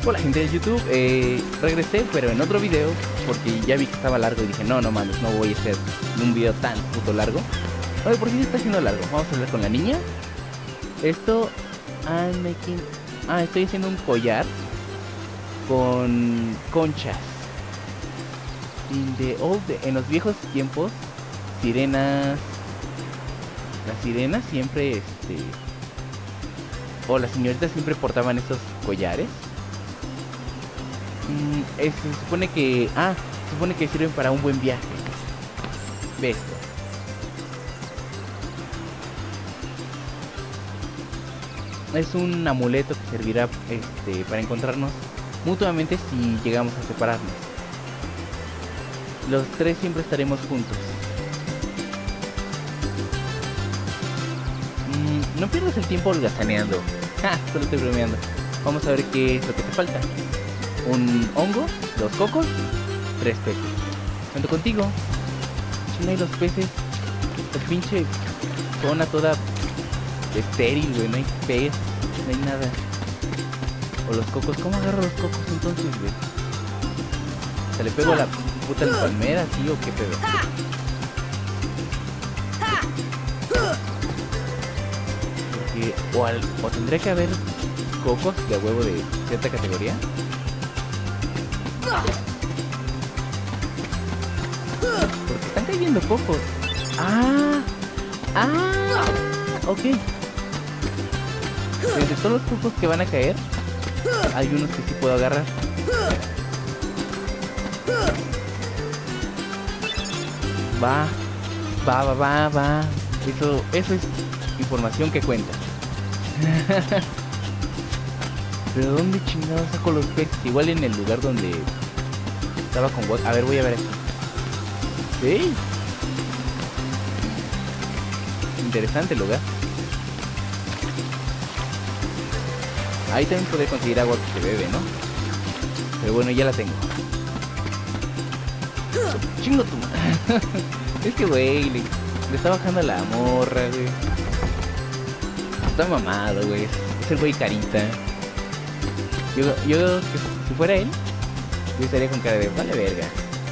Hola gente de YouTube, regresé pero en otro video porque ya vi que estaba largo y dije no mames, no voy a hacer un video tan puto largo. Oye, ¿por qué se está haciendo largo? Vamos a hablar con la niña. Esto, estoy haciendo un collar con conchas. En los viejos tiempos, sirenas, las sirenas siempre, o las señoritas siempre portaban estos collares. Se supone que sirven para un buen viaje. Ve esto. Es un amuleto que servirá para encontrarnos mutuamente si llegamos a separarnos. Los tres siempre estaremos juntos. No pierdas el tiempo holgazaneando. Solo estoy bromeando. Vamos a ver qué es lo que te falta. Un hongo, 2 cocos, 3 peces. Cuento contigo. Si no hay los peces, el pinche zona toda estéril, güey. No hay pez, no hay nada. O los cocos, ¿cómo agarro los cocos entonces, güey? ¿Se le pego a la puta palmera, sí, o qué pedo? Porque, o tendría que haber cocos de huevo de cierta categoría. Porque están cayendo cocos. Ok. Entre todos los cocos que van a caer, hay unos que sí puedo agarrar. Va. Eso es información que cuenta. Pero ¿dónde chingados saco los peces? Igual en el lugar donde estaba con Wack. A ver, voy a ver aquí. ¿Sí? Interesante lugar. Ahí también podré conseguir agua que se bebe, ¿no? Pero bueno, ya la tengo. Chingo tu madre. Es que güey, le está bajando la morra, güey. Está mamado, güey. Es el güey carita. Yo si fuera él, yo estaría con cara de vale verga.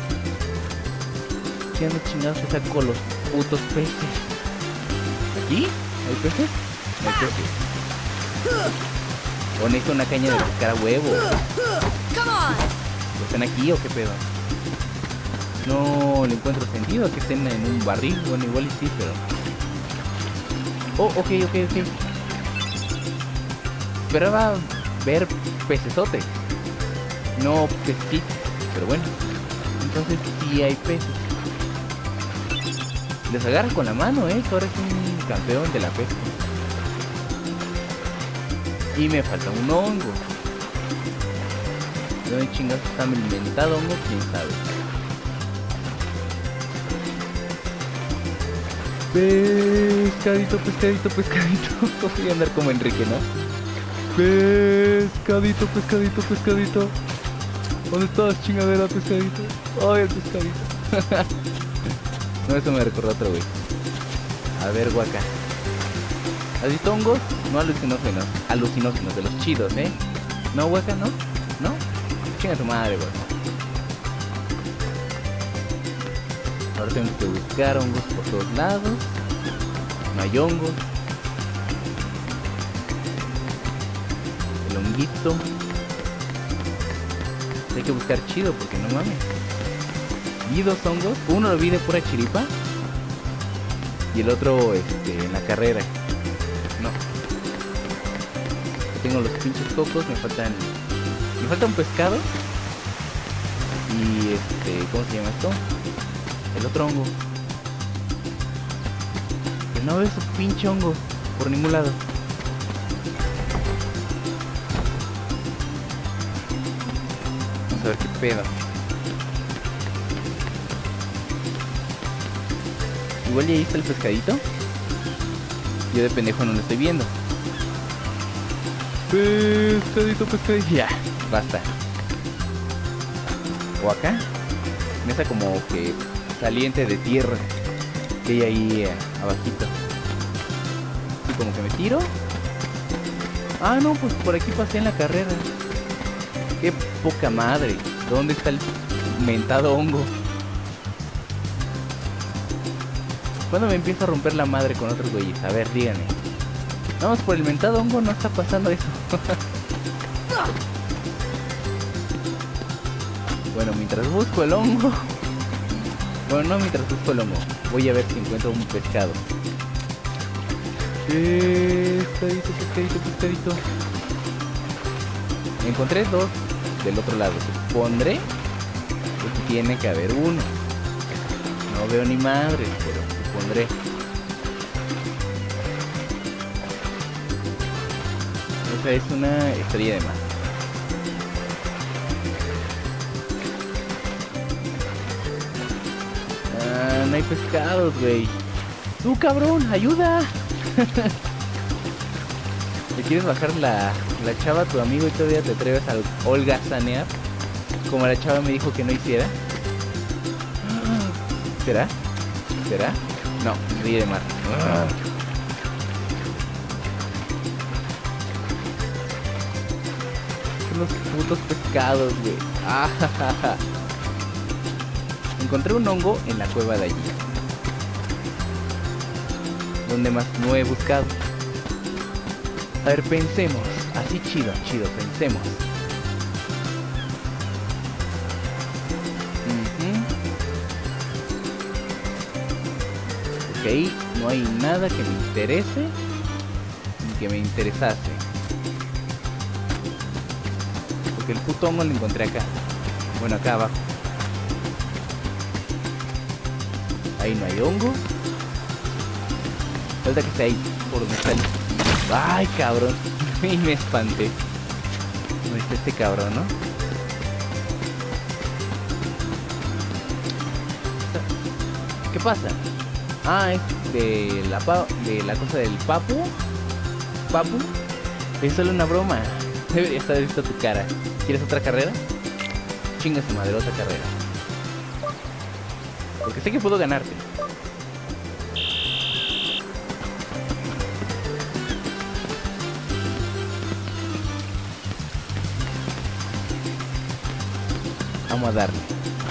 ¿Qué ando chingados que saco los putos peces? ¿Aquí? ¿Hay peces? No hay peces. O necesito una caña de pescar a huevo. ¿Están aquí o qué pedo? No le encuentro sentido a que estén en un barril. Bueno, igual y sí, pero... Oh, ok. Esperaba ver pecesotes, no pececitos, pero bueno. Entonces sí hay peces. Les agarra con la mano, ahora es un campeón de la pesca. Y me falta un hongo. ¿De dónde chingados está mi inventado hongo? Quién sabe. Pescadito. Voy a andar como Enrique, ¿no? Pescadito. ¿Dónde estás, chingadera, pescadito? Ay, el pescadito. No, eso me recordó otro güey. A ver, guaca. ¿Has visto hongos? No alucinógenos. Alucinógenos, de los chidos, ¿eh? ¿No, guaca? ¿No? Chinga tu madre, güey. Ahora tengo que buscar hongos por todos lados. No hay hongos. El honguito. Hay que buscar chido porque no mames. Vi 2 hongos. Uno lo vi de pura chiripa. Y el otro en la carrera. No. Tengo los pinches cocos. Me falta un pescado. Y ¿cómo se llama esto? El otro hongo. Que no veo su pinche hongo por ningún lado. Vamos a ver qué pedo. Igual ya ahí está el pescadito. Yo de pendejo no lo estoy viendo. Pescadito. Ya, basta. O acá. Mesa como que saliente de tierra que hay ahí abajito. Así como que me tiro. No, pues por aquí pasé en la carrera. Qué poca madre. ¿Dónde está el mentado hongo? ¿Cuándo me empiezo a romper la madre con otros güeyes? A ver, díganme. Vamos, por el mentado hongo no está pasando eso. Bueno, mientras busco el hongo... Bueno, no mientras busco el hongo. Voy a ver si encuentro un pescado. Pescadito, pescadito, pescadito. Encontré dos del otro lado. Supondré que tiene que haber uno. No veo ni madre, pero supondré. Esa es una estrella de mar. Ah, no hay pescados, güey. ¡Tú, cabrón! ¡Ayuda! ¿Le quieres bajar la chava a tu amigo y todavía te atreves al holgazanear? Como la chava me dijo que no hiciera. ¿Será? ¿Será? No, estrella de mar. Son los putos pescados, güey. Encontré un hongo en la cueva de allí. ¿Dónde más no he buscado? A ver, pensemos. Así chido, chido, pensemos. Ok, no hay nada que me interese ni que me interesase. Porque el puto hongo lo encontré acá. Bueno, acá abajo. Ahí no hay hongo. Falta que esté ahí, por donde está el... ¡Ay, cabrón! Y me espanté. No es este cabrón, ¿no? ¿Qué pasa? Ah, es de la cosa del papu. ¿Papu? Es solo una broma. Deberías haber visto tu cara. ¿Quieres otra carrera? Chinga su madre, otra carrera. Porque sé que puedo ganarte. Vamos a darle.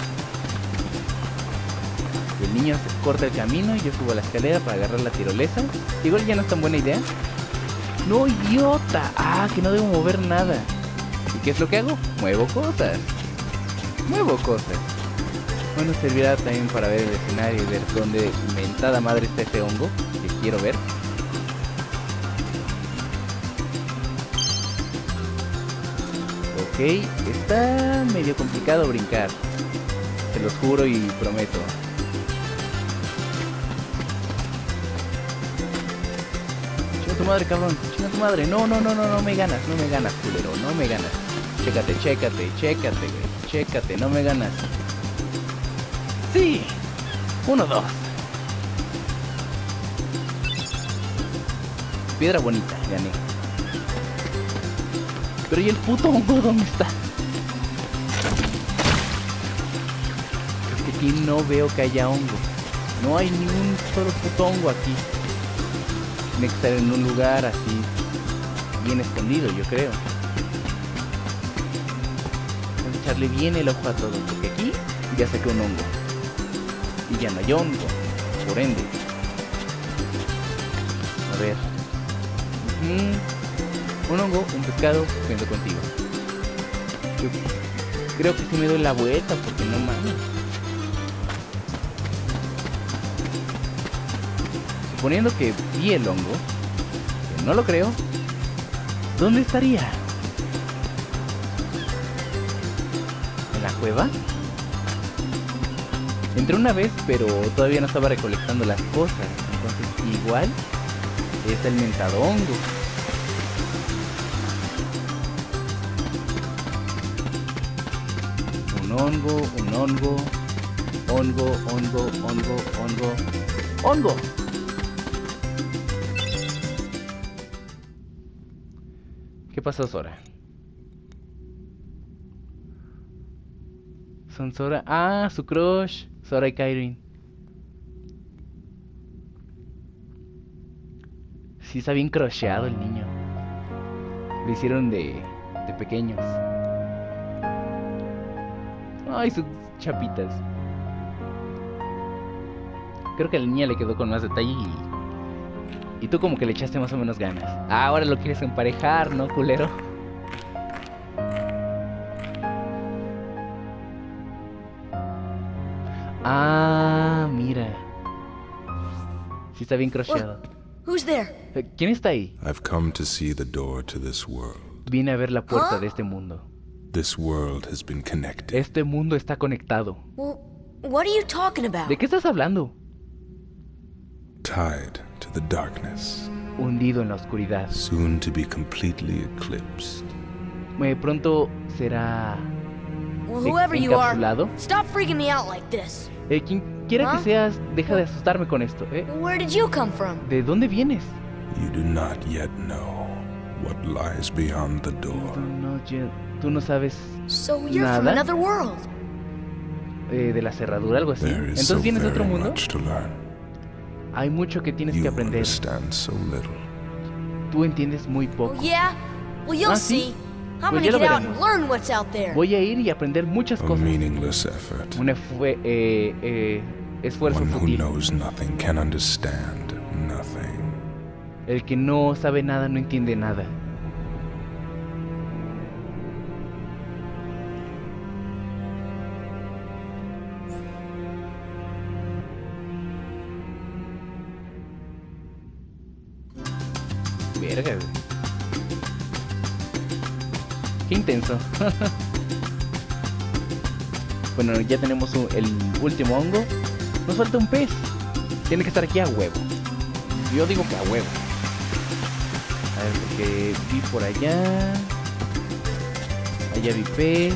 El niño se corta el camino y yo subo a la escalera para agarrar la tirolesa. Igual ya no es tan buena idea. ¡No, idiota! Ah, que no debo mover nada. ¿Y qué es lo que hago? Muevo cosas. Muevo cosas. Bueno, servirá también para ver el escenario y ver dónde mentada madre está ese hongo que quiero ver. Ok, está medio complicado brincar. Se los juro y prometo. Chinga tu madre, cabrón. Chinga tu madre. No, no, no, no, no me ganas. No me ganas, culero. No me ganas. Chécate, chécate, chécate, güey. Chécate, no me ganas. Sí. 1, 2. Piedra bonita, gané. Pero ¿y el puto hongo dónde está? Es que aquí no veo que haya hongo. No hay ni un solo puto hongo aquí. Tiene que estar en un lugar así bien escondido, yo creo. Vamos a echarle bien el ojo a todo, porque aquí ya saqué un hongo. Y ya no hay hongo, por ende. A ver. Un hongo, un pescado, vengo contigo. Yo creo que sí me doy la vuelta, porque no mames. Suponiendo que vi el hongo, que no lo creo, ¿dónde estaría? ¿En la cueva? Entré una vez, pero todavía no estaba recolectando las cosas. Entonces igual es el mentado hongo. Un hongo, un hongo. Hongo, hongo, hongo, hongo. ¡Hongo! ¿Qué pasó, Sora? Son Sora. Ah, su crush. Sora y Kairin. Sí, está bien crusheado el niño. Lo hicieron de pequeños. Ay, sus chapitas. Creo que a la niña le quedó con más detalle y tú como que le echaste más o menos ganas. Ah, ahora lo quieres emparejar, ¿no, culero? Ah, mira. Sí está bien crocheado. Who's there? ¿Quién está ahí? I've come to see the door to this world. Vine a ver la puerta de este mundo. This world has been connected. Este mundo está conectado. Well, what are you talking about? ¿De qué estás hablando? Tied to the darkness. Hundido en la oscuridad. Soon to be completely eclipsed. Pronto será Well, whoever you are, encapsulado. stop freaking me out like this. Quien quiera que seas, deja de asustarme con esto, Where did you come from? ¿De dónde vienes? You do not yet know what lies beyond the door. Tú no sabes So you're from nada another world. De la cerradura, algo así. There is so Entonces vienes de otro very mundo. much to learn. Hay mucho que tienes You que aprender. understand so little. Tú entiendes muy poco. Oh yeah? Well, you'll ¿Sí? see. I'm Pues gonna ya lo get out and veremos. learn what's out there. Voy a ir y aprender muchas A cosas. meaningless effort. Un esfuerzo One who fútil. knows nothing can understand nothing. El que no sabe nada no entiende nada. Verga, güey. Qué intenso. Bueno, ya tenemos el último hongo. Nos falta un pez. Tiene que estar aquí a huevo. Yo digo que a huevo. A ver, porque vi por allá. Allá vi pez.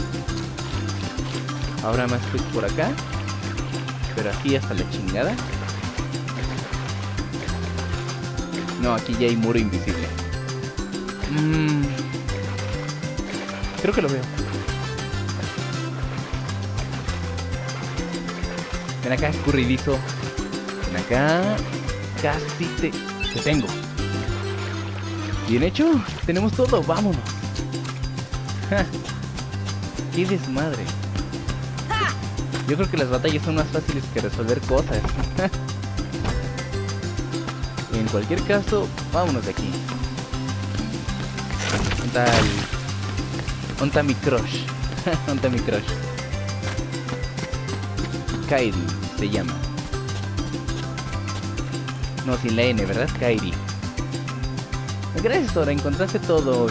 Ahora más pez por acá. Pero aquí hasta la chingada. No, aquí ya hay muro invisible. Creo que lo veo. Ven acá, escurridizo. Ven acá. Casi te tengo. Bien hecho. Tenemos todo. Vámonos. Ja. Qué desmadre. Yo creo que las batallas son más fáciles que resolver cosas. En cualquier caso, vámonos de aquí. ¿Dónde está mi crush? ¿Dónde está mi crush? Kairi se llama. No, sin la N, ¿verdad? Kairi. Gracias, Sora, encontraste todo.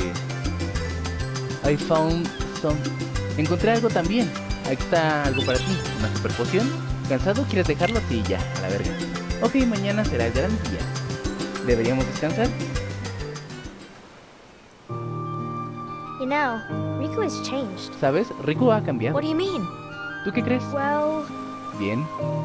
I found some. Encontré algo también. Aquí está algo para ti. Una super poción. ¿Cansado? ¿Quieres dejarlo? Sí, ya, a la verga. Ok, mañana será el gran día. ¿Deberíamos descansar? You know, Riku has changed. ¿Sabes? Riku ha cambiado. What do you mean? ¿Tú qué crees? Well, Bien.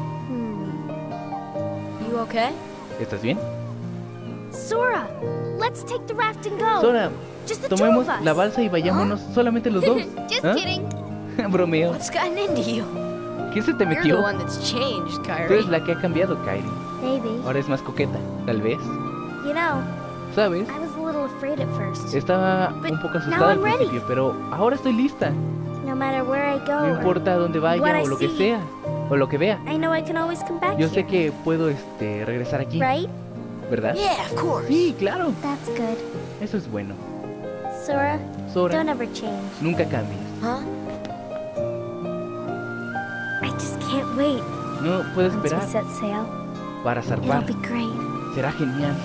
You okay? ¿Estás bien? Sora, let's take the raft and go. Sora, Just the two tomemos of us. la balsa y vayámonos solamente los dos. Just ¿Ah? kidding. Bromeo. What's gotten into you? ¿Qué se te You're the metió? one that's changed, Tú Kyrie. eres la que ha cambiado, Kairi. Maybe. Ahora es más coqueta, tal vez. You know, ¿Sabes? I was a little afraid at first. Estaba But un poco now asustada al I'm ready. principio, pero ahora estoy lista. No matter where I go, No or importa dónde what vaya I o lo que see. sea, o lo que vea. I know I can always come back Yo here. sé que puedo regresar aquí, Right? ¿verdad? Yeah, of course. Sí, claro. That's good. Eso es bueno. Sora, Sora, don't ever change. nunca cambies. Huh? I just can't wait No puedo once we esperar set sail. para It'll zarpar. be great. Será genial.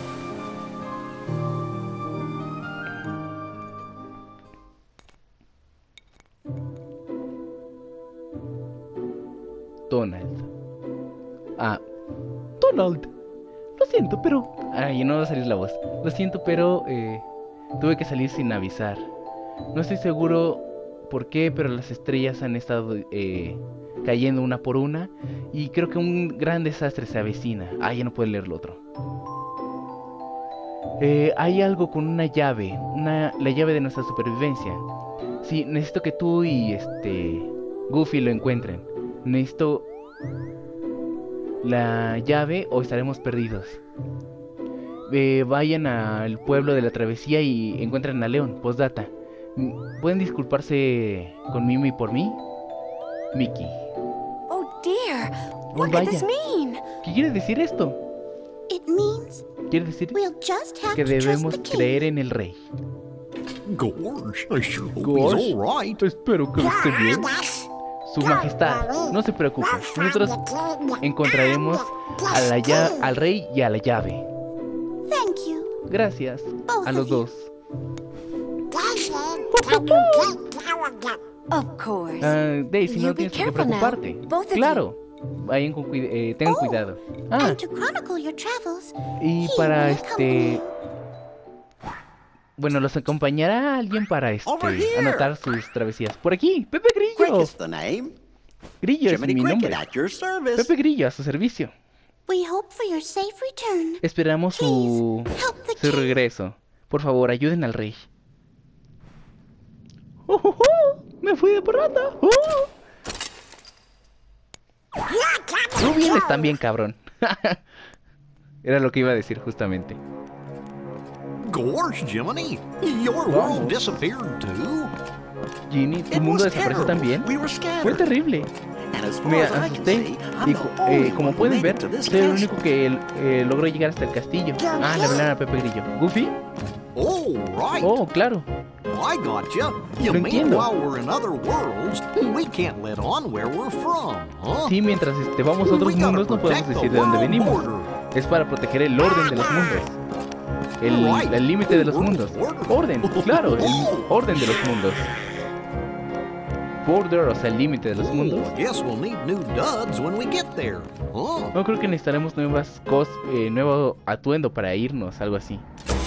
Donald. Ah, Donald. Lo siento, pero... Ay, no va a salir la voz. Lo siento, pero tuve que salir sin avisar. No estoy seguro por qué, pero las estrellas han estado cayendo una por una. Y creo que un gran desastre se avecina. Ah, ya no puedo leer lo otro. Hay algo con una llave. La llave de nuestra supervivencia. Sí, necesito que tú y Goofy lo encuentren. Necesito la llave o estaremos perdidos. Vayan al pueblo de la travesía y encuentren a León. Postdata. ¿Pueden disculparse con Mimi por mí? Mickey. Oh dear. Oh, What could this vaya. mean? ¿Qué quiere decir esto? It means Quiere decir we'll just have que to trust debemos the king. creer en el rey. Gorge, I sure hope Gorge. he's all right. Espero que esté bien. Su majestad, no se preocupe. Nosotros encontraremos a al rey y a la llave. Thank you. Gracias a los dos. Of course. Daisy, no You be tienes por qué careful now, preocuparte. both of you. Claro. Vayan con tengan Oh, cuidado. Ah, And to chronicle your travels, y he para will accompany bueno, los acompañará alguien para Over here. anotar sus travesías. Por aquí, Pepe Quick Grillo. is the name. Grillo es Jiminy mi Cricket nombre. at your service. Pepe Grillo a su servicio. We hope for your safe return. Esperamos su regreso. Por favor, ayuden al rey. ¡Me fui de parranda! Tú vienes también, cabrón. Era lo que iba a decir justamente. Gorge, Jiminy, your Vamos. world disappeared too? Ginny, ¿tu It mundo was desapareció terrible. también? We were Fue scattered. terrible. And as far Me as I can asusté see, I'm y the only como one who pueden made ver, it to this soy el castle. único que logró llegar hasta el castillo. Ah, le hablaron a Pepe Grillo. ¿Goofy? Oh, right. Oh, claro. I gotcha. You Lo mean entiendo. while we're in other worlds, we can't let on where we're from, huh? Sí, mientras vamos a otros We gotta mundos no podemos protect the decir de dónde world venimos. border. Es para proteger el orden de los mundos. El límite de los mundos. Orden, claro, el orden de los mundos. Border, o sea, el límite de los mundos. Oh, I guess we'll need new duds when we get there, huh? No creo que necesitaremos nuevo atuendo para irnos, algo así.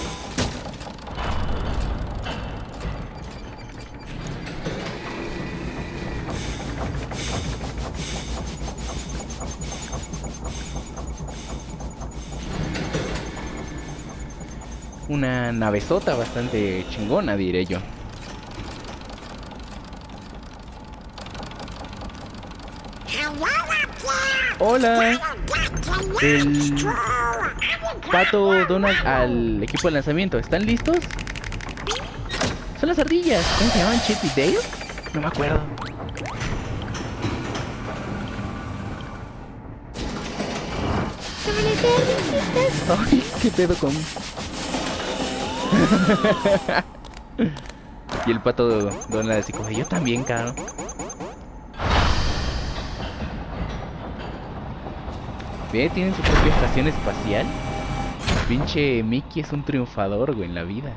Una navezota bastante chingona, diré yo. Hola. El Pato Donald al equipo de lanzamiento. ¿Están listos? Son las ardillas. ¿Cómo se llaman? ¿Chip y Dale? No me acuerdo. Ay, qué pedo con... Y el Pato Donald así como, yo también, caro. Ve, tienen su propia estación espacial. Pinche Mickey es un triunfador, güey, en la vida.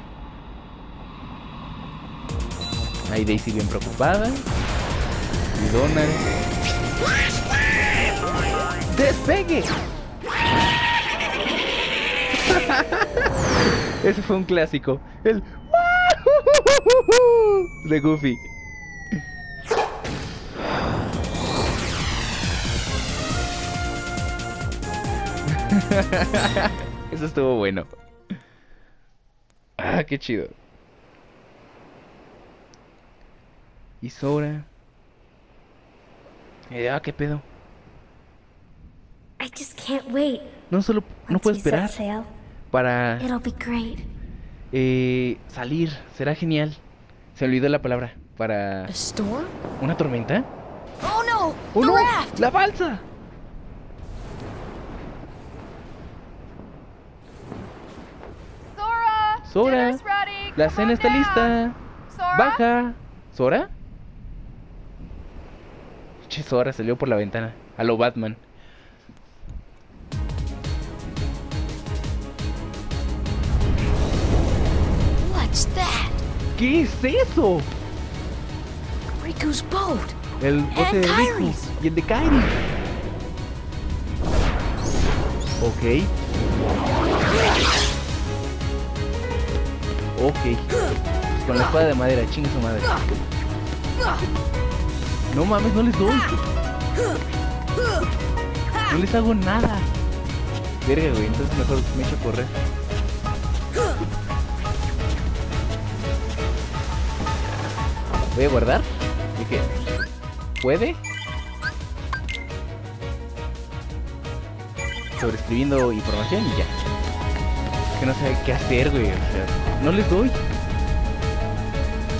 Ahí Daisy bien preocupada. Y Donald... ¡Despegue! Ese fue un clásico. El... de Goofy. Eso estuvo bueno. Ah, qué chido. Y Sora. ¿Qué pedo? I just can't wait. No Once puedo we esperar set sail, para it'll be great. salir. Será genial. Se olvidó la palabra. Para... A storm? ¿Una tormenta? Oh no! ¡Oh, The no! raft! ¡La balsa! Sora, la cena está lista. Baja. ¿Sora? Che, Sora salió por la ventana. A lo Batman. What's that? ¿Qué es eso? Riku's boat. El bote de Riku Kairis. y el de Kairi. Ok. Ok. Con la espada de madera, chinga su madre. No mames, no les doy. No les hago nada. Verga, güey, entonces mejor me echo a correr. Voy a guardar. ¿Y qué? ¿Puede? Sobreescribiendo información y ya. Es que no sé qué hacer, güey. O sea, no les doy.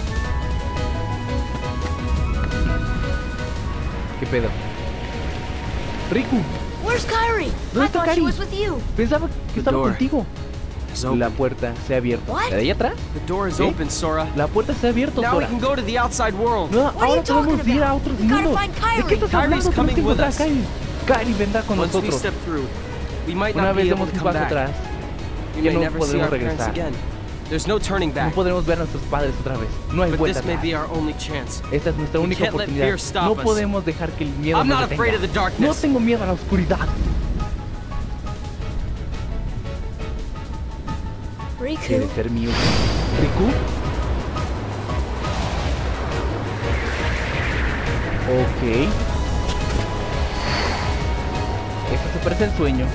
pedo? Riku, Where's Kyrie? ¿dónde I está thought she Kairi? was with you. Pensaba que estaba door contigo. It's open. La puerta se ha abierto. What? ¿La de allá atrás? The door is ¿Sí? open, Sora. La puerta se ha abierto, Now we Sora. can go to the outside world. No, What are ahora you talking podemos ir a about? otros We gotta mundos. find ¿De Kyrie. qué estás Kyrie's hablando? Tenemos coming que with encontrar a us. Kyrie. Kyrie vendrá con Once we nosotros. step through, we might Una not vez be able demos to un come paso back. atrás, We ya may no never see podremos our parents regresar. again. There's no turning No back. podremos ver a nuestros padres otra vez. No hay But vuelta this may atrás. be our only chance. Esta es nuestra única can't let oportunidad. fear stop No us. podemos dejar que el miedo I'm nos not afraid of the detenga. darkness. No tengo miedo a la oscuridad. Riku. ¿Quieres ser mío? ¿Riku? Ok. Esto se parece al sueño.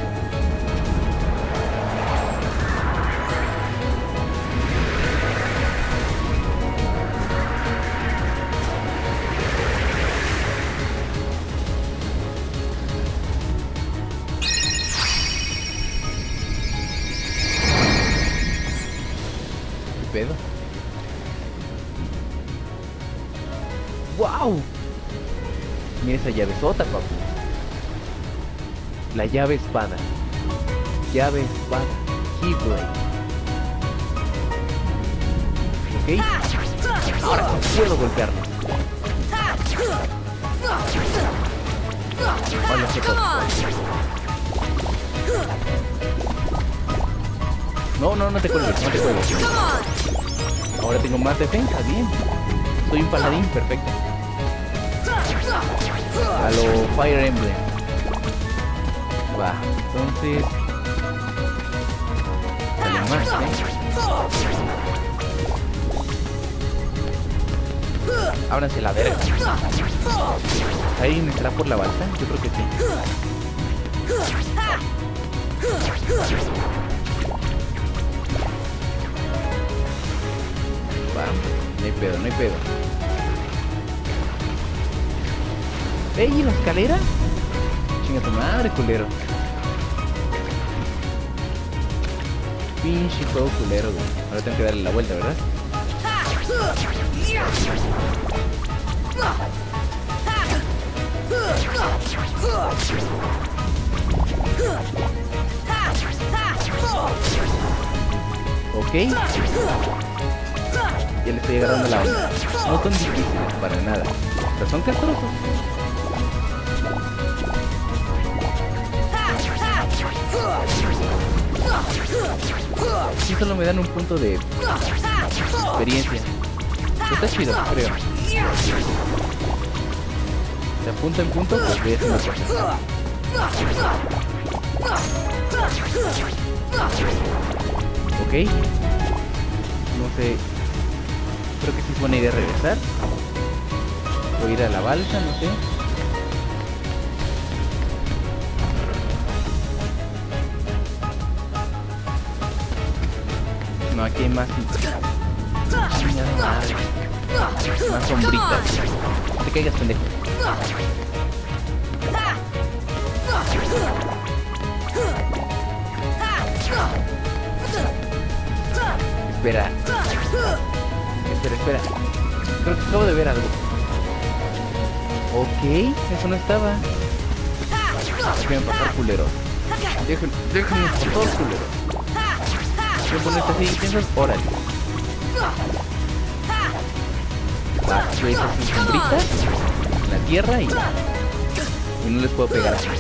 ¿Qué pedo? ¡Wow! Mira esa llave sota, papu. La llave espada. Llave espada. Keyblade. Ok. Ahora sí puedo golpearlo. Hola, ¿qué Come pasa? on. No te cuelgues, no te cuelgues. Come on. Ahora tengo más defensa, bien. Soy un paladín, perfecto. A lo Fire Emblem. Va, entonces... Sale más, Ábranse la verga. ¿Ahí estará por la balsa? Yo creo que sí. Va, no hay pedo, no hay pedo. ¡Ey! ¿Y la escalera? Chinga tu madre, culero. Pinche juego culero, güey. Ahora tengo que darle la vuelta, ¿verdad? Ok. Ya le estoy agarrando la onda. No son difíciles para nada. Pero son castrosos. Sí, solo me dan un punto de experiencia. Está chido, creo. De punto en punto, pues voy a hacer una cosa. Ok. No sé. Creo que sí es buena idea regresar. O ir a la balsa, no sé. No, aquí hay más. Chingada madre. Más sombritas. No te caigas, pendejo. Espera. Espera. Creo que acabo de ver algo. Ok, eso no estaba. Déjenme pasar, culeros. Déjenme pasar, culeros. Voy a ponerte así, piensas, órale. Va, yo hice así sombritas en la tierra y no les puedo pegar así.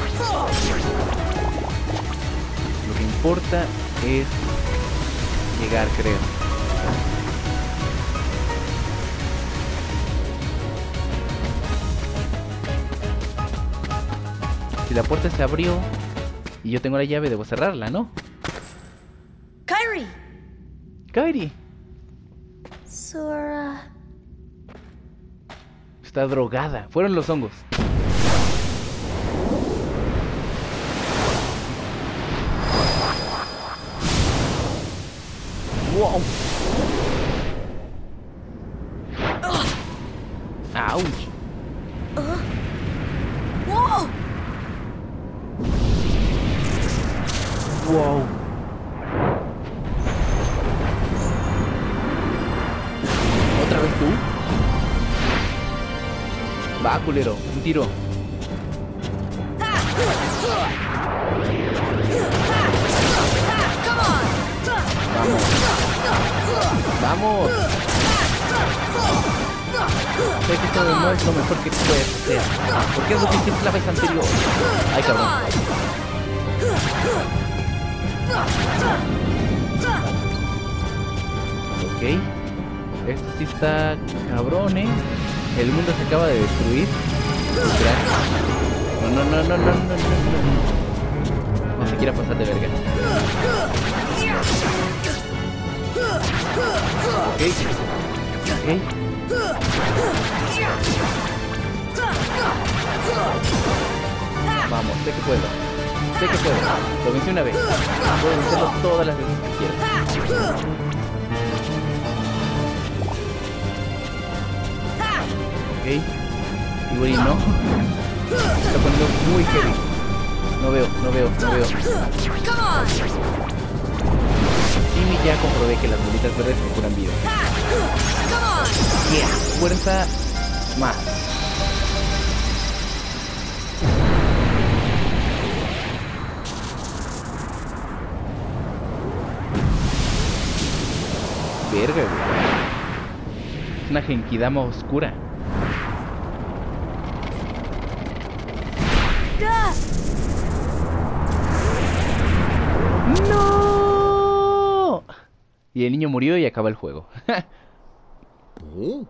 Lo que importa es llegar, creo. Si la puerta se abrió y yo tengo la llave, debo cerrarla, ¿no? Kyrie. Kyrie Sora. está drogada. Fueron los hongos. Wow. Ouch. Whoa. Wow. ¿Otra vez tú? Va, culero, un tiro. Vamos. Vamos. Sé que esto no es lo mejor que puedes hacer. ¿Por qué es lo que hiciste la vez anterior? Ay, cabrón. Ok. Esto sí está cabrón, ¿eh? El mundo se acaba de destruir. No, no, no, no, no, no, no, no. No se quiera pasar de verga. Ok. Ok. Vamos, sé que puedo. Sé que puedo. Lo vencí una vez. Puedo vencerlo todas las veces que quiera. Ok. Igual y no. Se está poniendo muy heavy. No veo, no veo, no veo. Y ya comprobé que las bolitas verdes me curan vida. Yeah, fuerza más. Verga, güey. Es una genkidama oscura. ¡No! Y el niño murió y acaba el juego. Oh.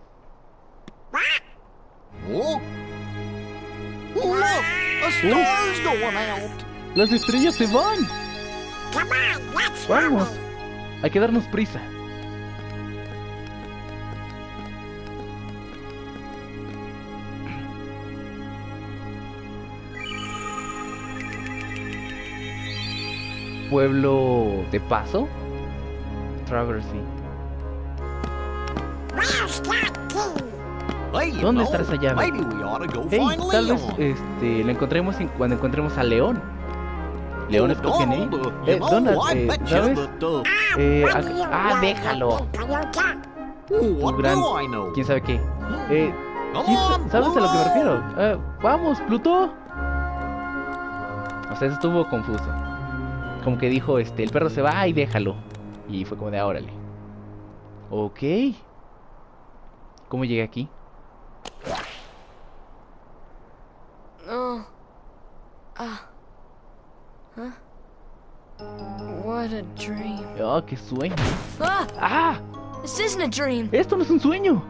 Oh. Look, a star's going out. ¡Las estrellas se van! ¡Vamos! Hay que darnos prisa. Pueblo de paso. Traversy. Hey, you ¿Dónde know, está esa llave? maybe we ought to go Hey, find tal vez Leon. la encontremos cuando encontremos a León. León es Donald, you know, Donald, I bet you ¿sabes? that, Déjalo. what Tu gran... do I know? ¿Quién sabe qué? Come on, ¿Sabes a lo que me Pluto. refiero? Vamos, Pluto. O sea, eso estuvo confuso. Como que dijo, el perro se va y déjalo. Y fue como de, órale. Ok. ¿Cómo llegué aquí? Oh. Huh? What a dream. Oh, qué sueño. Ah! ¡Ah! This isn't a dream. Esto no es un sueño.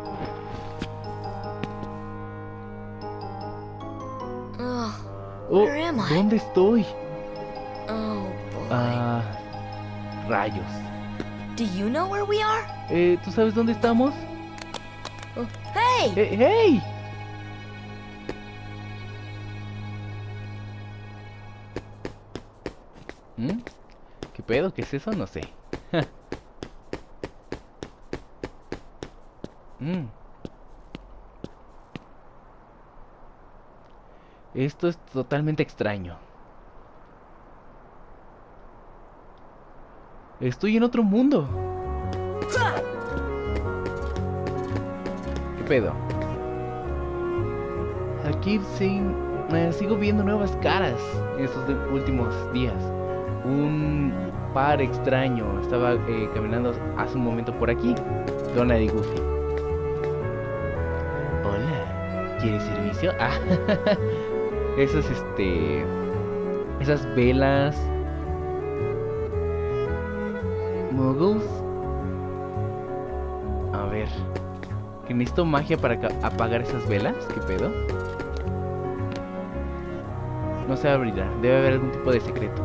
Oh, Oh, where am I? ¿dónde estoy? Oh boy. Rayos. Do you know where we are? ¿Tú sabes dónde estamos? Oh, hey! ¡Hey! ¿Qué pedo? ¿Qué es eso? No sé. Esto es totalmente extraño. Estoy en otro mundo. ¿Qué pedo? Aquí sigo viendo nuevas caras en estos últimos días. Un par extraño estaba caminando hace un momento por aquí. Donald y Goofy. Hola, ¿quieres servicio? Ah, esas velas. Muggles. A ver, que necesito magia para apagar esas velas. ¿Qué pedo? No se abrirá. Debe haber algún tipo de secreto.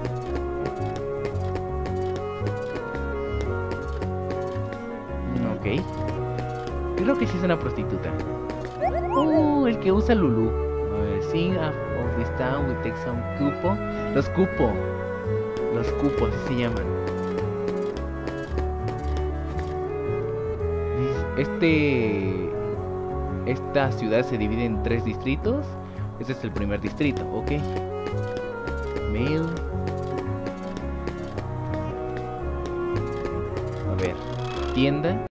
Ok. Creo que sí es una prostituta. El que usa Lulu. A ver, sing of this town we take some cupo. Los cupos, así se llaman. Esta ciudad se divide en 3 distritos. Este es el primer distrito, ok. Mail. A ver, tienda.